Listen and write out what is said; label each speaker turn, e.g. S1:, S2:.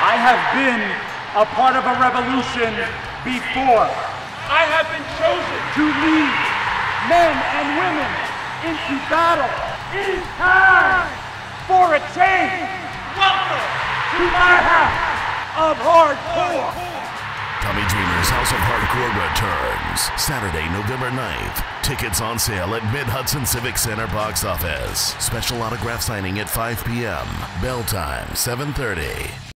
S1: I have been a part of a revolution before. I have been chosen to lead men and women into battle. It is time for a change. Welcome to my house of hardcore.
S2: Tommy Dreamer's House of Hardcore returns Saturday, November 9th. Tickets on sale at Mid-Hudson Civic Center box office. Special autograph signing at 5 p.m. Bell time 7:30.